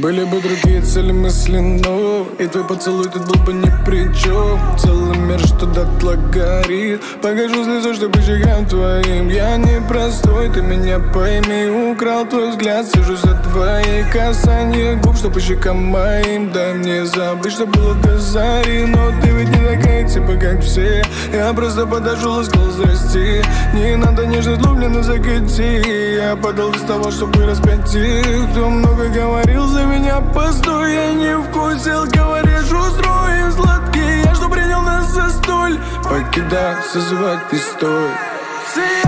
Были бы другие цели мысли, но и твой поцелуй тут был бы ни при чем. Целый мир, что дотла горит. Покажу слезу, чтобы щекам твоим. Я не простой, ты меня пойми. Украл твой взгляд, сижу за твои касания губ, что по щекам моим. Дай мне забыть, что было до зари. Но ты ведь не такая, типа как все. Я просто подошел и сказал здрасте. Не надо нежность, влюбленно закати. Я подал без того, чтобы распять тех, кто много говорил за меня, постой. Я не вкусил, говоришь, устроим сладкий. Я что принял нас за столь. Покидай, созывать ты стой.